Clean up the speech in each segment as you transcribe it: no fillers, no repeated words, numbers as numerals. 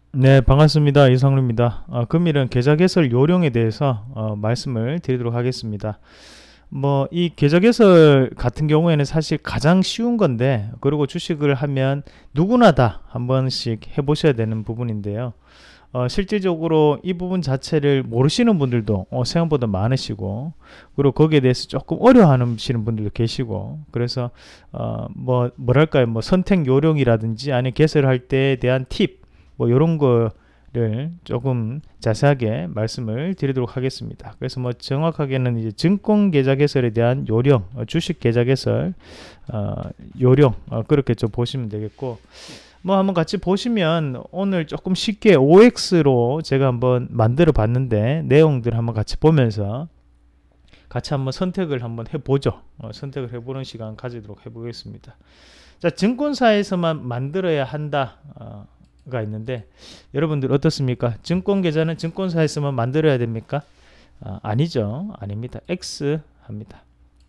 네, 반갑습니다. 이상루입니다. 금일은 계좌 개설 요령에 대해서 말씀을 드리도록 하겠습니다. 이 계좌 개설 같은 경우에는 사실 가장 쉬운 건데, 그리고 주식을 하면 누구나 다 한 번씩 해보셔야 되는 부분인데요. 실질적으로 이 부분 자체를 모르시는 분들도 생각보다 많으시고, 그리고 거기에 대해서 조금 어려워하시는 분들도 계시고, 그래서 뭐랄까요, 선택 요령이라든지 아니면 개설할 때에 대한 팁, 이런 거를 조금 자세하게 말씀을 드리도록 하겠습니다. 그래서 정확하게는 이제 증권 계좌 개설에 대한 요령, 주식 계좌 개설 요령, 그렇게 좀 보시면 되겠고, 한번 같이 보시면 오늘 조금 쉽게 OX로 제가 한번 만들어 봤는데, 내용들 한번 같이 보면서 같이 한번 선택을 한번 해보죠. 선택을 해보는 시간 가지도록 해보겠습니다. 자, 증권사에서만 만들어야 한다 가 있는데, 여러분들 어떻습니까? 증권 계좌는 증권사에서만 만들어야 됩니까? 아니죠. 아닙니다. X 합니다.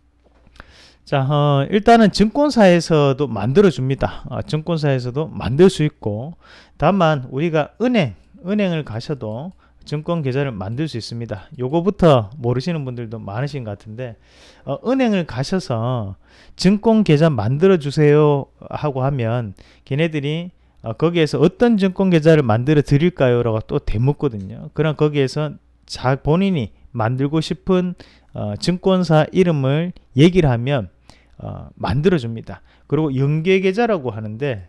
자, 일단은 증권사에서도 만들어줍니다. 증권사에서도 만들 수 있고, 다만 우리가 은행을 가셔도 증권 계좌를 만들 수 있습니다. 요거부터 모르시는 분들도 많으신 것 같은데, 은행을 가셔서 증권 계좌 만들어 주세요 하고 하면 걔네들이 거기에서 어떤 증권 계좌를 만들어 드릴까요? 라고 또 되묻거든요. 그럼 거기에서 본인이 만들고 싶은 증권사 이름을 얘기를 하면 만들어 줍니다. 그리고 연계 계좌라고 하는데,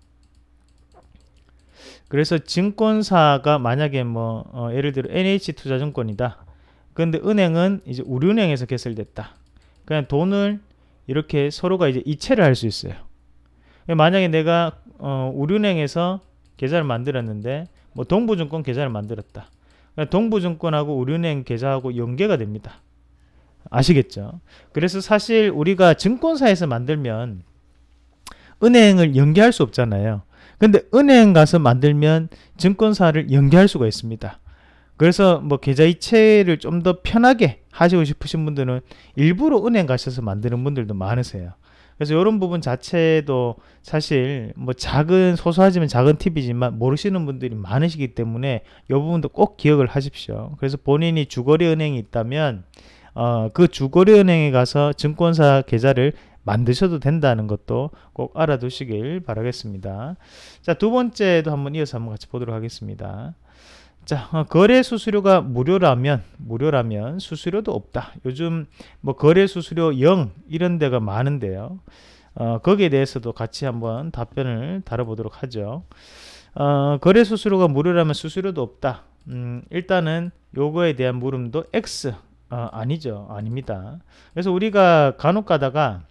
그래서 증권사가 만약에 예를 들어 NH투자증권이다. 그런데 은행은 이제 우리은행에서 개설됐다. 그냥 돈을 이렇게 서로가 이제 이체를 할 수 있어요. 만약에 내가 우리은행에서 계좌를 만들었는데 동부증권 계좌를 만들었다. 동부증권하고 우리은행 계좌하고 연계가 됩니다. 아시겠죠? 그래서 사실 우리가 증권사에서 만들면 은행을 연계할 수 없잖아요. 근데 은행 가서 만들면 증권사를 연계할 수가 있습니다. 그래서 계좌 이체를 좀 더 편하게 하시고 싶으신 분들은 일부러 은행 가셔서 만드는 분들도 많으세요. 그래서 이런 부분 자체도 사실 소소하지만 작은 팁이지만 모르시는 분들이 많으시기 때문에 이 부분도 꼭 기억을 하십시오. 그래서 본인이 주거래 은행이 있다면 그 주거래 은행에 가서 증권사 계좌를 만드셔도 된다는 것도 꼭 알아두시길 바라겠습니다. 자, 두 번째도 한번 이어서 한번 같이 보도록 하겠습니다. 자, 거래 수수료가 무료라면 수수료도 없다. 요즘 거래 수수료 0 이런 데가 많은데요. 거기에 대해서도 같이 한번 답변을 다뤄보도록 하죠. 거래 수수료가 무료라면 수수료도 없다. 일단은 요거에 대한 물음도 X. 아니죠. 아닙니다. 그래서 우리가 간혹 가다가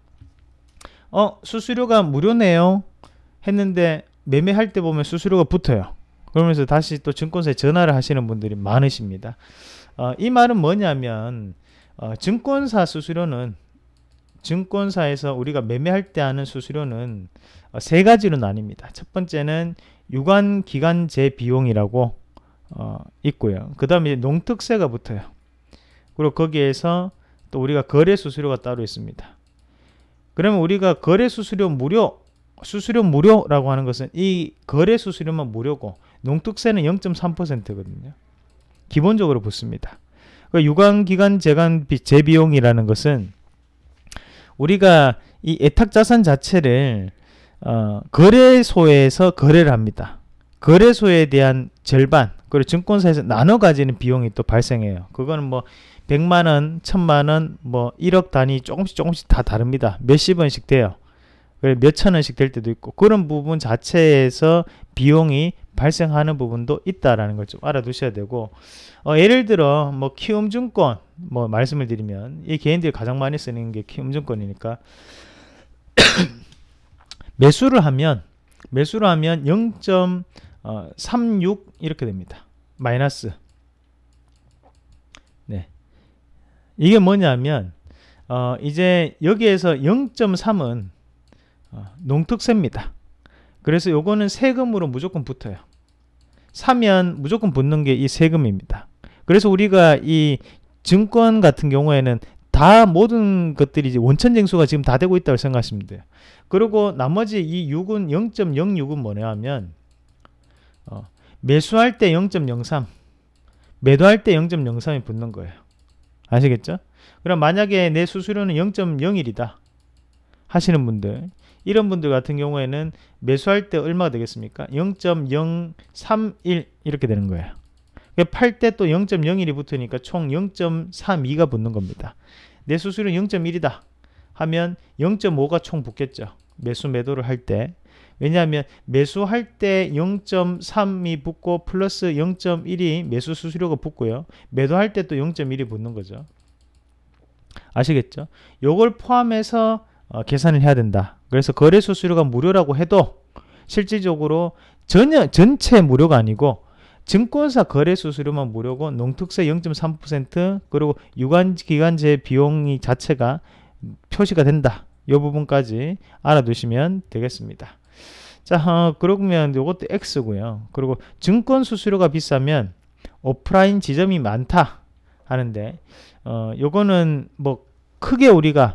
수수료가 무료네요 했는데 매매할 때 보면 수수료가 붙어요. 그러면서 다시 또 증권사에 전화를 하시는 분들이 많으십니다. 이 말은 뭐냐면 증권사 수수료는, 증권사에서 우리가 매매할 때 하는 수수료는 세 가지로 나뉩니다. 첫 번째는 유관기간제 비용이라고 있고요. 그 다음에 농특세가 붙어요. 그리고 거기에서 또 우리가 거래 수수료가 따로 있습니다. 그러면 우리가 거래 수수료 무료라고 하는 것은 이 거래 수수료만 무료고, 농특세는 0.3%거든요. 기본적으로 붙습니다. 유관기간 재비용이라는 것은 우리가 이 애탁자산 자체를 거래소에서 거래를 합니다. 거래소에 대한 절반, 그리고 증권사에서 나눠 가지는 비용이 또 발생해요. 그거는 100만원, 1000만원, 1억 단위 조금씩 다 다릅니다. 몇십 원씩 돼요. 몇천 원씩 될 때도 있고, 그런 부분 자체에서 비용이 발생하는 부분도 있다라는 걸 좀 알아두셔야 되고, 예를 들어 키움증권 말씀을 드리면, 이 개인들이 가장 많이 쓰는 게 키움증권이니까 매수를 하면 0.36 이렇게 됩니다. 마이너스. 네. 이게 뭐냐면 이제 여기에서 0.3은 농특세입니다. 그래서 요거는 세금으로 무조건 붙어요. 사면 무조건 붙는 게 이 세금입니다. 그래서 우리가 이 증권 같은 경우에는 다 모든 것들이 이제 원천징수가 지금 다 되고 있다고 생각하시면 돼요. 그리고 나머지 이 6은 0.06은 뭐냐 하면 매수할 때 0.03, 매도할 때 0.03이 붙는 거예요. 아시겠죠? 그럼 만약에 내 수수료는 0.01이다 하시는 분들, 이런 분들 같은 경우에는 매수할 때 얼마가 되겠습니까? 0.031 이렇게 되는 거예요. 팔 때 또 0.01이 붙으니까 총 0.32가 붙는 겁니다. 내 수수료는 0.1이다 하면 0.5가 총 붙겠죠. 매수 매도를 할 때. 왜냐하면 매수할 때 0.3이 붙고 플러스 0.1이 매수 수수료가 붙고요. 매도할 때 또 0.1이 붙는 거죠. 아시겠죠? 요걸 포함해서 계산을 해야 된다. 그래서 거래 수수료가 무료라고 해도 실질적으로 전체 무료가 아니고 증권사 거래 수수료만 무료고 농특세 0.3% 그리고 유관기관제 비용이 자체가 표시가 된다. 이 부분까지 알아두시면 되겠습니다. 자, 그러면 이것도 X고요. 그리고 증권 수수료가 비싸면 오프라인 지점이 많다 하는데 요거는 뭐 크게 우리가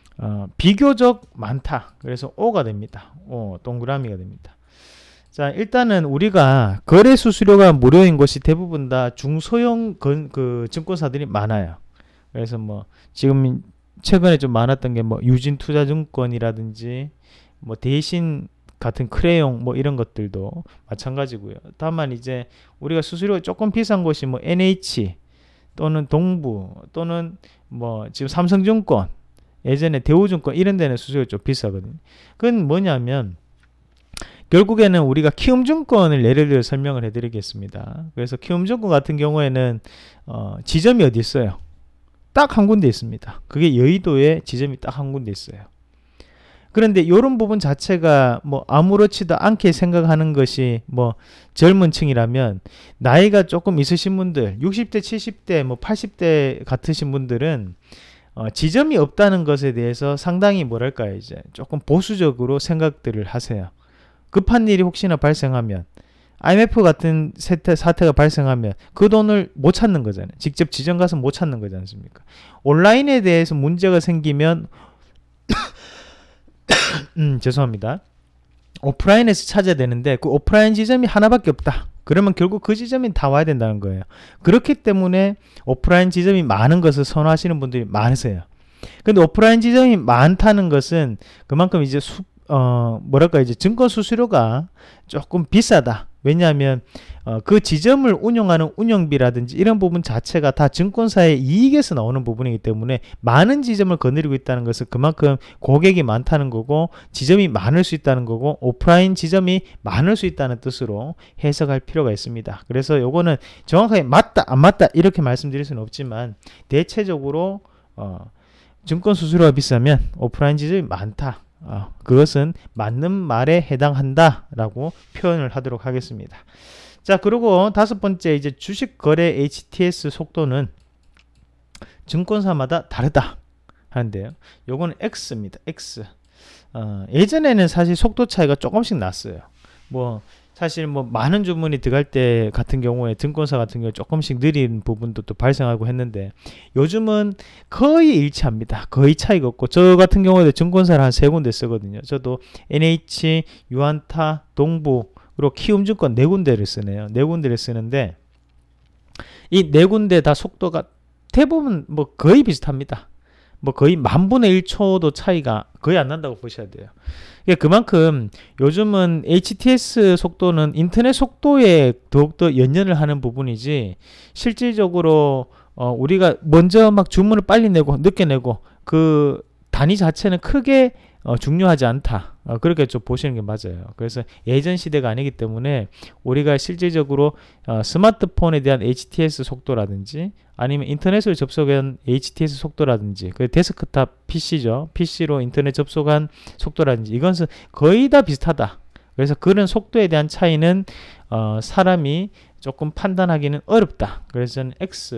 비교적 많다. 그래서 O가 됩니다. O, 동그라미가 됩니다. 자, 일단은 우리가 거래 수수료가 무료인 곳이 대부분 다 중소형 증권사들이 많아요. 그래서 뭐 지금 최근에 좀 많았던 게 뭐 유진투자증권이라든지 뭐 대신 같은 크레용 뭐 이런 것들도 마찬가지고요. 다만 이제 우리가 수수료가 조금 비싼 곳이 뭐 NH 또는 동부 또는 뭐 지금 삼성증권, 예전에 대우증권 이런 데는 수수료가 좀 비싸거든요. 그건 뭐냐면 결국에는 우리가 키움증권을 예를 들어 설명을 해드리겠습니다. 그래서 키움증권 같은 경우에는 지점이 어디 있어요? 딱 한 군데 있습니다. 그게 여의도에 지점이 딱 한 군데 있어요. 그런데 이런 부분 자체가 뭐 아무렇지도 않게 생각하는 것이 뭐 젊은 층이라면 나이가 조금 있으신 분들 60대 70대 뭐 80대 같으신 분들은 지점이 없다는 것에 대해서 상당히 뭐랄까요, 이제 조금 보수적으로 생각들을 하세요. 급한 일이 혹시나 발생하면 IMF 같은 사태가 발생하면 그 돈을 못 찾는 거잖아요. 직접 지점 가서 못 찾는 거지 않습니까? 온라인에 대해서 문제가 생기면 죄송합니다. 오프라인에서 찾아야 되는데 그 오프라인 지점이 하나밖에 없다. 그러면 결국 그 지점이 다 와야 된다는 거예요. 그렇기 때문에 오프라인 지점이 많은 것을 선호하시는 분들이 많으세요. 근데 오프라인 지점이 많다는 것은 그만큼 이제 뭐랄까 이제 증권 수수료가 조금 비싸다. 왜냐하면 그 지점을 운영하는 운영비라든지 이런 부분 자체가 다 증권사의 이익에서 나오는 부분이기 때문에 많은 지점을 거느리고 있다는 것은 그만큼 고객이 많다는 거고 지점이 많을 수 있다는 거고 오프라인 지점이 많을 수 있다는 뜻으로 해석할 필요가 있습니다. 그래서 요거는 정확하게 맞다 안 맞다 이렇게 말씀드릴 수는 없지만 대체적으로 증권 수수료가 비싸면 오프라인 지점이 많다. 그것은 맞는 말에 해당한다 라고 표현을 하도록 하겠습니다. 자, 그리고 다섯 번째 이제 주식 거래 HTS 속도는 증권사마다 다르다 하는데요. 요거는 X입니다. X. 예전에는 사실 속도 차이가 조금씩 났어요. 뭐 사실 뭐 많은 주문이 들어갈 때 같은 경우에 증권사 같은 경우에 조금씩 느린 부분도 또 발생하고 했는데 요즘은 거의 일치합니다. 거의 차이가 없고 저 같은 경우에도 증권사를 한 3군데 쓰거든요. 저도 NH, 유한타, 동부 그리고 키움증권 4군데를 쓰네요. 4군데를 쓰는데 이 4군데 다 속도가 대부분 뭐 거의 비슷합니다. 뭐 거의 10,000분의 1초도 차이가 거의 안 난다고 보셔야 돼요. 그만큼 요즘은 HTS 속도는 인터넷 속도에 더욱더 연연을 하는 부분이지 실질적으로 우리가 먼저 막 주문을 빨리 내고 늦게 내고 그 단위 자체는 크게 중요하지 않다. 그렇게 좀 보시는 게 맞아요. 그래서 예전 시대가 아니기 때문에 우리가 실질적으로 스마트폰에 대한 HTS 속도라든지 아니면 인터넷을 접속한 HTS 속도라든지 그 데스크탑 PC죠. PC로 인터넷 접속한 속도라든지 이것은 거의 다 비슷하다. 그래서 그런 속도에 대한 차이는 사람이 조금 판단하기는 어렵다. 그래서 저는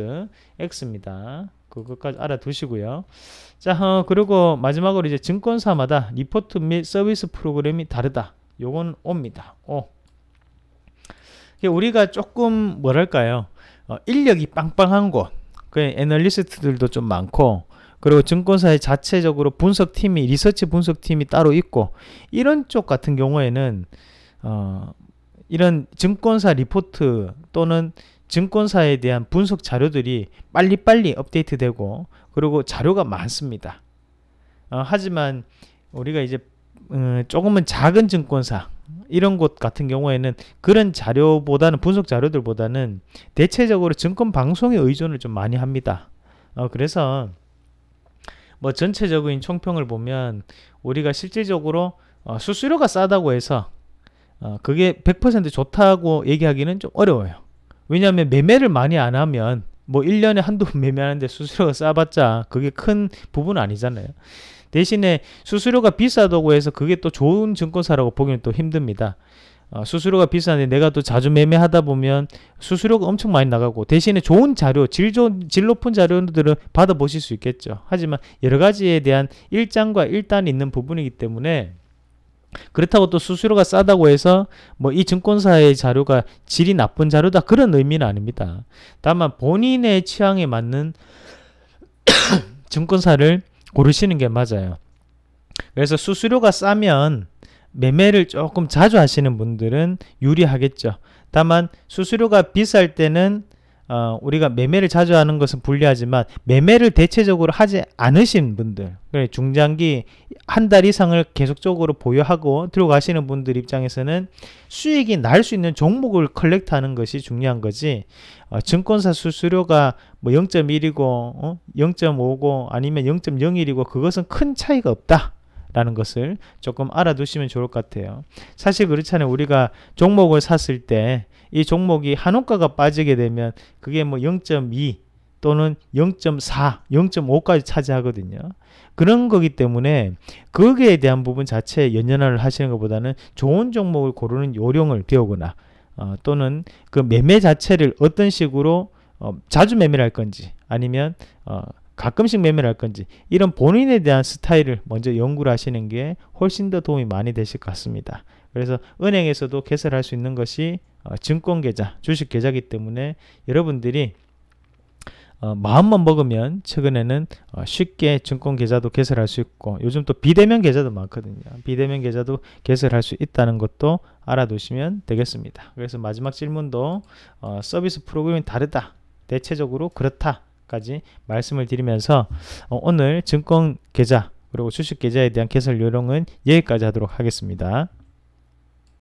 X입니다. 그것까지 알아두시고요. 자, 그리고 마지막으로 이제 증권사마다 리포트 및 서비스 프로그램이 다르다. 요건 O입니다. O. 우리가 조금 뭐랄까요? 인력이 빵빵한 곳, 그 애널리스트들도 좀 많고, 그리고 증권사의 자체적으로 분석팀이 리서치 분석팀이 따로 있고 이런 쪽 같은 경우에는 이런 증권사 리포트 또는 증권사에 대한 분석 자료들이 빨리빨리 업데이트되고 그리고 자료가 많습니다. 하지만 우리가 이제 조금은 작은 증권사 이런 곳 같은 경우에는 그런 자료보다는 분석 자료들보다는 대체적으로 증권 방송에 의존을 좀 많이 합니다. 그래서 뭐 전체적인 총평을 보면 우리가 실질적으로 수수료가 싸다고 해서 그게 100% 좋다고 얘기하기는 좀 어려워요. 왜냐하면 매매를 많이 안 하면 뭐 1년에 한두 번 매매하는데 수수료가 싸봤자 그게 큰 부분은 아니잖아요. 대신에 수수료가 비싸다고 해서 그게 또 좋은 증권사라고 보기는 또 힘듭니다. 수수료가 비싼데 내가 또 자주 매매하다 보면 수수료가 엄청 많이 나가고 대신에 좋은 자료, 질 높은 자료들은 받아보실 수 있겠죠. 하지만 여러 가지에 대한 일장과 일단이 있는 부분이기 때문에 그렇다고 또 수수료가 싸다고 해서 뭐 이 증권사의 자료가 질이 나쁜 자료다 그런 의미는 아닙니다. 다만 본인의 취향에 맞는 증권사를 고르시는 게 맞아요. 그래서 수수료가 싸면 매매를 조금 자주 하시는 분들은 유리하겠죠. 다만 수수료가 비쌀 때는 우리가 매매를 자주 하는 것은 불리하지만 매매를 대체적으로 하지 않으신 분들, 중장기 한 달 이상을 계속적으로 보유하고 들어가시는 분들 입장에서는 수익이 날 수 있는 종목을 컬렉트하는 것이 중요한 거지, 증권사 수수료가 뭐 0.1이고 0.5고 아니면 0.01이고 그것은 큰 차이가 없다 라는 것을 조금 알아두시면 좋을 것 같아요. 사실 그렇잖아요. 우리가 종목을 샀을 때 이 종목이 한원가가 빠지게 되면 그게 뭐 0.2 또는 0.4, 0.5까지 차지하거든요. 그런 거기 때문에 거기에 대한 부분 자체에 연연을 하시는 것보다는 좋은 종목을 고르는 요령을 배우거나 또는 그 매매 자체를 어떤 식으로 자주 매매를 할 건지 아니면 가끔씩 매매를 할 건지 이런 본인에 대한 스타일을 먼저 연구를 하시는 게 훨씬 더 도움이 많이 되실 것 같습니다. 그래서 은행에서도 개설할 수 있는 것이 증권계좌, 주식계좌이기 때문에 여러분들이 마음만 먹으면 최근에는 쉽게 증권계좌도 개설할 수 있고 요즘 또 비대면 계좌도 많거든요. 비대면 계좌도 개설할 수 있다는 것도 알아두시면 되겠습니다. 그래서 마지막 질문도 서비스 프로그램이 다르다, 대체적으로 그렇다 까지 말씀을 드리면서 오늘 증권계좌 그리고 주식계좌에 대한 개설 요령은 여기까지 하도록 하겠습니다.